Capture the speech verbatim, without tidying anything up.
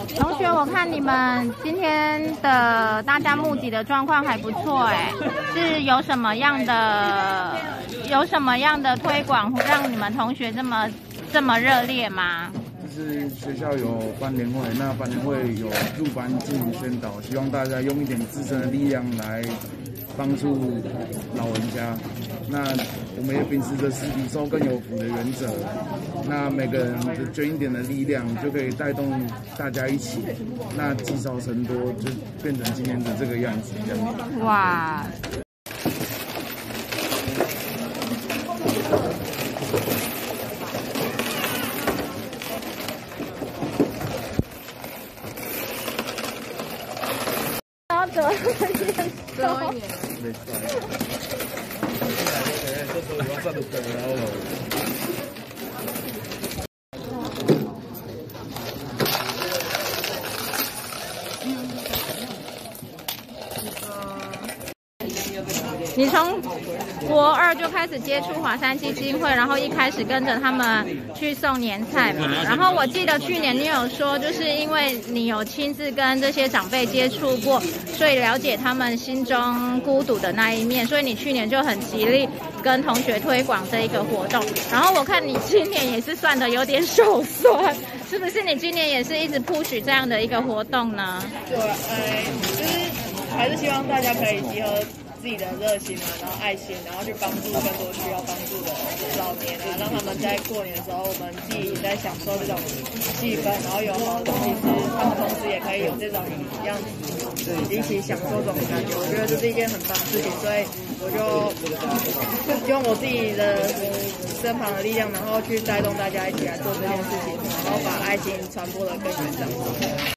同学，我看你们今天的大家募集的状况还不错哎，是有什么样的有什么样的推广让你们同学这么这么热烈吗？ 就是学校有班联会，那班联会有入班进行宣导，希望大家用一点自身的力量来帮助老人家。那我们也秉持着施比受更有福的原则，那每个人就捐一点的力量，就可以带动大家一起，那积少成多，就变成今天的这个样子。这样子。 哇！要得多一点。 没错。我上得多了。 你从国二就开始接触华山基金会，然后一开始跟着他们去送年菜嘛。然后我记得去年你有说，就是因为你有亲自跟这些长辈接触过，所以了解他们心中孤独的那一面，所以你去年就很极力跟同学推广这一个活动。然后我看你今年也是算的有点手酸，是不是？你今年也是一直 push 这样的一个活动呢？ 对，呃，就是还是希望大家可以集合自己的热心啊，然后爱心，然后去帮助更多需要帮助的老年啊，让他们在过年的时候，我们自己在享受这种气氛，然后有好的东西吃，他们同时也可以有这种一样一起享受这种感觉。我觉得这是一件很棒的事情，所以我就用我自己的身旁的力量，然后去带动大家一起来做这件事情，然后把爱心传播的更远上。